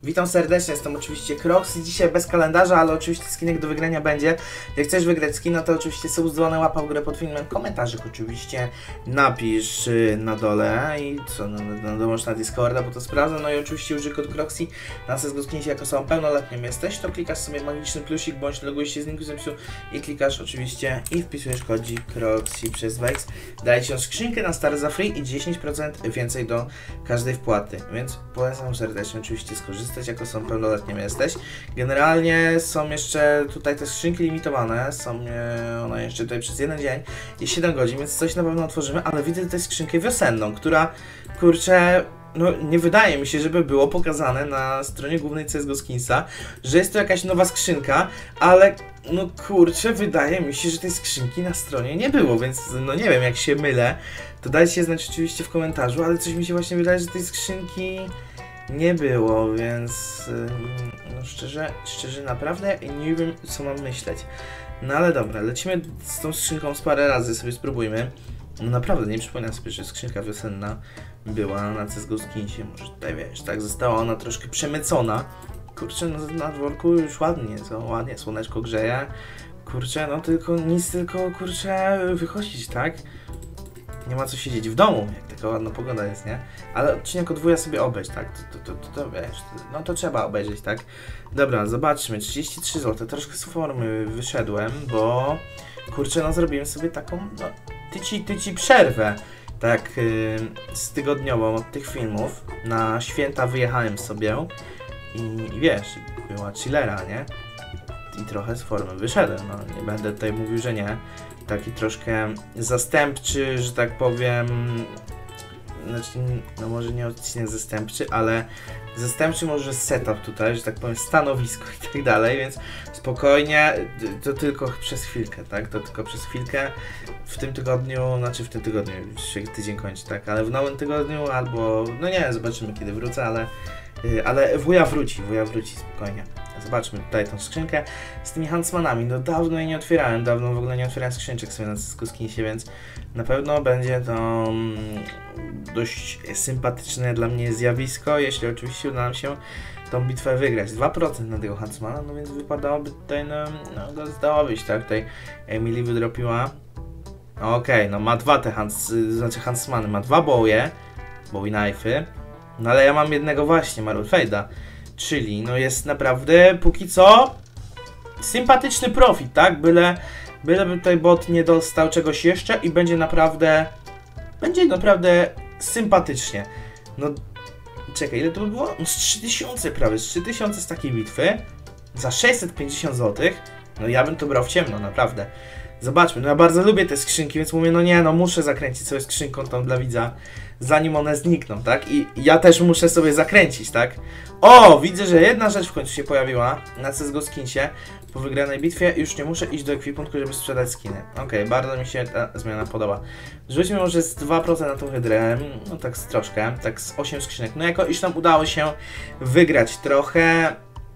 Witam serdecznie, jestem oczywiście Crocs i dzisiaj bez kalendarza, ale oczywiście skinek do wygrania będzie. Jak chcesz wygrać skina, to oczywiście subzdolone łapa w górę pod filmem, komentarzyk oczywiście napisz na dole i co, no dołącz na Discorda, bo to sprawdzę. No i oczywiście użyj kod Croxy na CSGO Skinsie, jako osobą pełnoletnią jesteś, to klikasz sobie magiczny plusik, bądź logujesz się z linku zapisu i klikasz oczywiście i wpisujesz kodzik Croxy przez Vex. Daje ci skrzynkę na start za free i 10% więcej do każdej wpłaty, więc polecam serdecznie oczywiście skorzystać, jako są pełnoletnim jesteś. Generalnie są jeszcze tutaj te skrzynki limitowane, są one jeszcze tutaj przez jeden dzień i 7 godzin, więc coś na pewno otworzymy, ale widzę tutaj skrzynkę wiosenną, która, kurczę, no nie wydaje mi się, żeby było pokazane na stronie głównej CSGO Skinsa, że jest to jakaś nowa skrzynka, ale no kurczę, wydaje mi się, że tej skrzynki na stronie nie było, więc no nie wiem, jak się mylę, to dajcie znać oczywiście w komentarzu, ale coś mi się właśnie wydaje, że tej skrzynki nie było, więc no szczerze naprawdę nie wiem, co mam myśleć. No ale dobra, lecimy z tą skrzynką z parę razy, sobie spróbujmy. No naprawdę, nie przypominam sobie, że skrzynka wiosenna była na CSGO Skinsie. Może tutaj, wiesz, tak została ona troszkę przemycona. Kurczę, no na dworku już ładnie, co? Ładnie, słoneczko grzeje. Kurczę, no tylko nic, tylko kurczę wychodzić, tak? Nie ma co siedzieć w domu, jak taka ładna pogoda jest, nie? Ale odcinek od wuja sobie obejść, tak? To wiesz, no to trzeba obejrzeć, tak? Dobra, zobaczmy, 33 zł, troszkę z formy wyszedłem, bo kurczę, no zrobiłem sobie taką, no, tyci przerwę, tak, z tygodniową od tych filmów. Na święta wyjechałem sobie i wiesz, była chillera, nie? I trochę z formy wyszedłem, no nie będę tutaj mówił, że nie. Taki troszkę zastępczy, że tak powiem, znaczy, no może nie odcinek zastępczy, ale zastępczy może setup tutaj, że tak powiem, stanowisko i tak dalej, więc spokojnie, to tylko przez chwilkę, tak, to tylko przez chwilkę w tym tygodniu, znaczy w tym tygodniu, już się tydzień kończy, tak, ale w nowym tygodniu albo, no nie, zobaczymy kiedy wrócę, ale wuja wróci spokojnie. Zobaczmy tutaj tą skrzynkę z tymi Huntsmanami. No dawno jej nie otwierałem, dawno w ogóle nie otwierałem skrzynczek sobie na CSGO Skinsie, więc na pewno będzie to dość sympatyczne dla mnie zjawisko, jeśli oczywiście uda nam się tą bitwę wygrać. 2% na tego Huntsmana, no więc wypadałoby tutaj, no go zdobyć, tak? Tutaj Emily wydropiła. Okej, no ma dwa te Huntsmany, ma dwa Bowie knife'y, no ale ja mam jednego właśnie, Marulfade'a. Czyli no jest naprawdę póki co sympatyczny profit, tak? Byleby tutaj bot nie dostał czegoś jeszcze i będzie naprawdę sympatycznie. No czekaj, ile to by było? No z 3000 prawie, z 3000 z takiej bitwy za 650 zł. No ja bym to brał w ciemno, naprawdę. Zobaczmy, no ja bardzo lubię te skrzynki, więc mówię, no nie, no muszę zakręcić sobie skrzynką tą dla widza, zanim one znikną, tak? I ja też muszę sobie zakręcić, tak? O, widzę, że jedna rzecz w końcu się pojawiła na CSGO Skinsie. Po wygranej bitwie już nie muszę iść do ekwipunku, żeby sprzedać skiny. Okej, bardzo mi się ta zmiana podoba. Rzućmy może z 2% na tą hydrę, no tak z troszkę, tak z 8 skrzynek. No jako iż nam udało się wygrać trochę,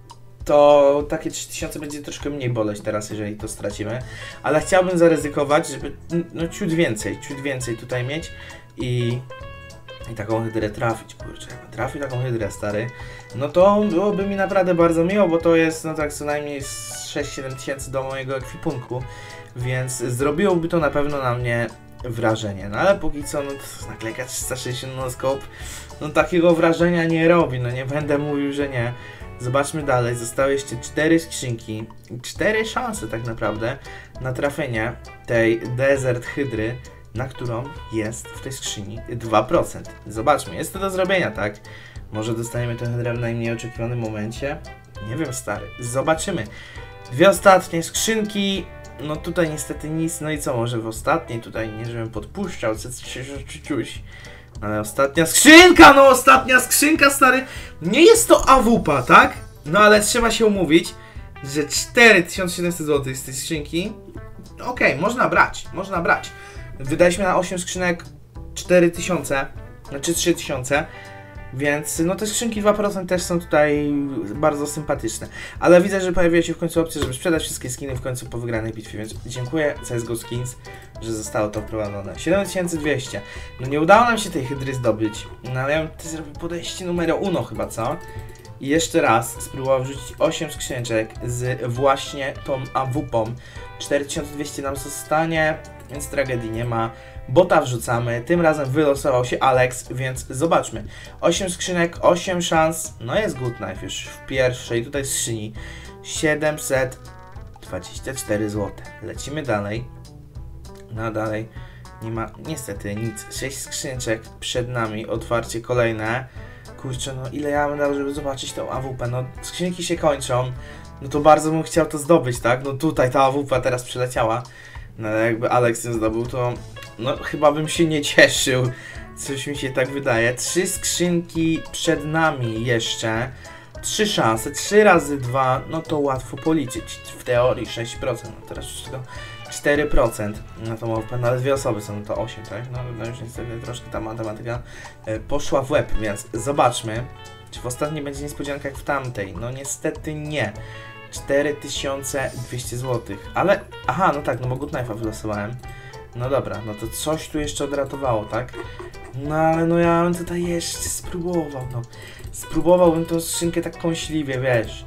to takie 3000 będzie troszkę mniej boleć teraz, jeżeli to stracimy. Ale chciałbym zaryzykować, żeby no ciut więcej tutaj mieć i taką hydrę trafić, kurczę. Jak trafi taką hydrę, stary, no to byłoby mi naprawdę bardzo miło, bo to jest no tak co najmniej 6-7 tysięcy do mojego ekwipunku, więc zrobiłoby to na pewno na mnie wrażenie. No ale póki co, no naklejka 360 no scope, no takiego wrażenia nie robi, no nie będę mówił, że nie. Zobaczmy dalej, zostały jeszcze 4 skrzynki, 4 szanse tak naprawdę na trafienie tej Desert Hydry, na którą jest w tej skrzyni 2%. Zobaczmy, jest to do zrobienia, tak? Może dostaniemy tę hydrę w najmniej oczekiwanym momencie? Nie wiem, stary, zobaczymy. Dwie ostatnie skrzynki, no tutaj niestety nic, no i co, może w ostatniej tutaj, nie żebym podpuszczał, coś. Ale ostatnia skrzynka, no ostatnia skrzynka, stary. Nie jest to AWP, tak? No ale trzeba się umówić, że 4700 zł z tej skrzynki. Okej, można brać. Wydaliśmy na 8 skrzynek 4000, znaczy 3000. Więc no te skrzynki 2% też są tutaj bardzo sympatyczne. Ale widzę, że pojawiła się w końcu opcja, żeby sprzedać wszystkie skiny w końcu po wygranej bitwie, więc dziękuję CSGO Skins, że zostało to wprowadzone. 7200. No nie udało nam się tej hydry zdobyć, no ale ja bym zrobił podejście numer 1 chyba, co? i jeszcze raz spróbował wrzucić 8 skrzyneczek z właśnie tą AWP-ą. 4200 nam zostanie, więc tragedii nie ma. Bota wrzucamy, tym razem wylosował się Alex, więc zobaczmy. 8 skrzynek, 8 szans, no jest good knife już w pierwszej tutaj skrzyni. 724 zł. Lecimy dalej. No dalej nie ma niestety nic. 6 skrzyneczek przed nami, otwarcie kolejne. Kurczę, no ile ja bym dał, żeby zobaczyć tą AWP, no skrzynki się kończą. No to bardzo bym chciał to zdobyć, tak? No tutaj ta AWP teraz przyleciała. No ale jakby Alex nie zdobył, to no chyba bym się nie cieszył. Coś mi się tak wydaje. 3 skrzynki przed nami jeszcze. 3 szanse, 3 razy 2, no to łatwo policzyć. W teorii 6%, no teraz już tylko 4% na tą AWP, no ale 2 osoby są, no to 8, tak? No już niestety troszkę ta matematyka poszła w łeb, więc zobaczmy, czy w ostatniej będzie niespodzianka jak w tamtej. No niestety nie. 4200 zł, ale... Aha, no tak, no bo good knife'a wylosowałem. No dobra, no to coś tu jeszcze odratowało, tak? No ale no ja bym tutaj jeszcze spróbował, no. Spróbowałbym tą skrzynkę tak kąśliwie, wiesz.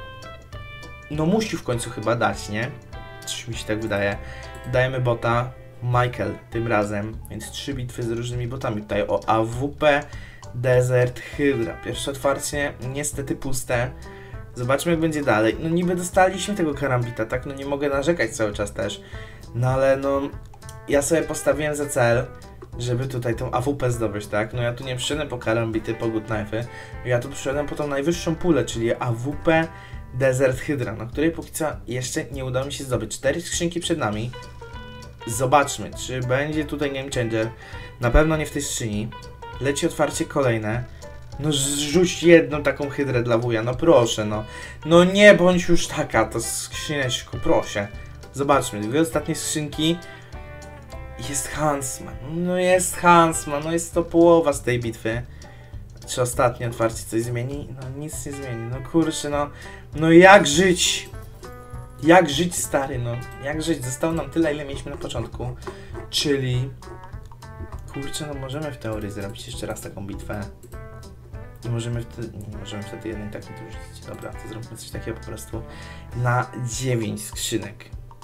No musi w końcu chyba dać, nie? Coś mi się tak wydaje. Dajemy bota, Michael tym razem, więc 3 bitwy z różnymi botami. Tutaj o AWP, Desert, Hydra. Pierwsze otwarcie niestety puste. Zobaczmy jak będzie dalej. No niby dostaliśmy tego karambita, tak? No nie mogę narzekać cały czas też. No ale no... Ja sobie postawiłem za cel, żeby tutaj tą AWP zdobyć, tak? No ja tu nie przyszedłem po karambity, po good knife'y. Ja tu przyszedłem po tą najwyższą pulę, czyli AWP Desert Hydra, na której póki co jeszcze nie udało mi się zdobyć. 4 skrzynki przed nami. Zobaczmy, czy będzie tutaj game changer. Na pewno nie w tej skrzyni. Leci otwarcie kolejne. No rzuć jedną taką hydrę dla wuja, no proszę, no. No nie bądź już taka, to skrzyneczku, proszę. Zobaczmy, 2 ostatnie skrzynki. Jest Huntsman, no jest Huntsman, no jest to połowa z tej bitwy. Czy ostatnie otwarcie coś zmieni? No nic nie zmieni, no kurczę, no. No jak żyć? Jak żyć, stary, no. Jak żyć? Zostało nam tyle, ile mieliśmy na początku. Czyli... Kurczę, no możemy w teorii zrobić jeszcze raz taką bitwę. I możemy wtedy... Nie możemy wtedy jednej takiej tu rzucić. Dobra, to zróbmy coś takiego po prostu. Na 9 skrzynek.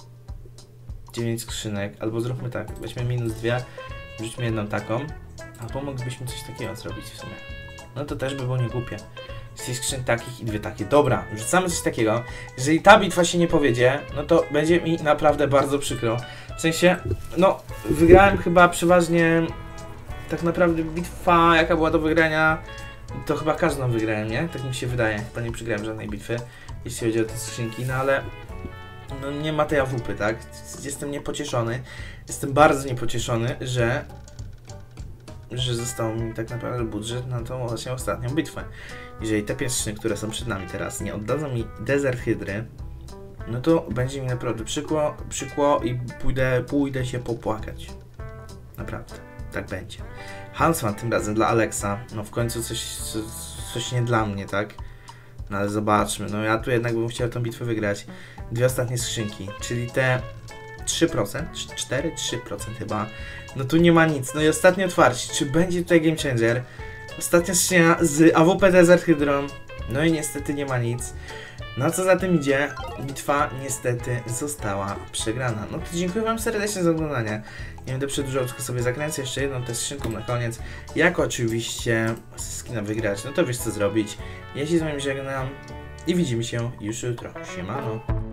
9 skrzynek, albo zróbmy tak, weźmy -2, wrzućmy jedną taką, albo moglibyśmy coś takiego zrobić w sumie. No to też by było niegłupie. 6 skrzynek takich i 2 takie. Dobra, rzucamy coś takiego. Jeżeli ta bitwa się nie powiedzie, no to będzie mi naprawdę bardzo przykro. W sensie, no, wygrałem chyba przeważnie, tak naprawdę bitwa, jaka była do wygrania, to chyba każdą wygrałem, nie? Tak mi się wydaje. Chyba nie przegrałem żadnej bitwy, jeśli chodzi o te skrzynki, no ale... No nie ma tej AWP, tak? Jestem niepocieszony. Jestem bardzo niepocieszony, że został mi tak naprawdę budżet na tą właśnie ostatnią bitwę. Jeżeli te 5 skrzynek, które są przed nami teraz, nie oddadzą mi Desert Hydry, no to będzie mi naprawdę przykło i pójdę się popłakać. Naprawdę, tak będzie. Huntsman tym razem dla Alexa. No w końcu coś nie dla mnie, tak? No ale zobaczmy, no ja tu jednak bym chciał tę bitwę wygrać. 2 ostatnie skrzynki, czyli te 3%, 4-3% chyba. No tu nie ma nic. No i ostatnie otwarcie, czy będzie tutaj game changer? Ostatnia skrzynia z AWP Desert Hydrą. No i niestety nie ma nic. No co za tym idzie, bitwa niestety została przegrana. No to dziękuję wam serdecznie za oglądanie. Nie będę przedłużał, tylko sobie zakręcę jeszcze jedną tę skrzynką na koniec. Jak oczywiście skina wygrać, no to wiesz co zrobić. Ja się z wami żegnam i widzimy się już jutro. Siemano.